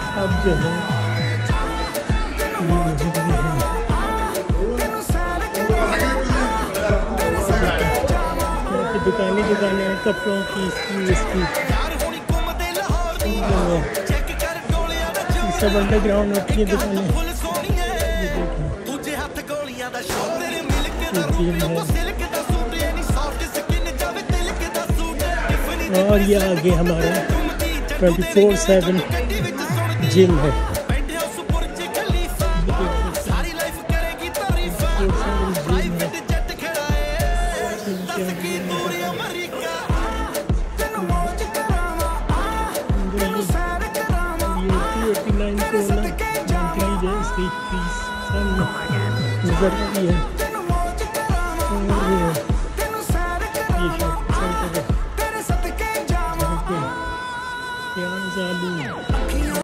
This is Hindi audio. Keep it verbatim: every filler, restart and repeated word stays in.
अब जो है दुकानें दुकानें हैं कपड़ों की, इसकी इसकी सब अंडरग्राउंड होती है दुकानें। और ये आगे हमारा ट्वेंटी फोर सेवन जिम है। नजर आ रही है।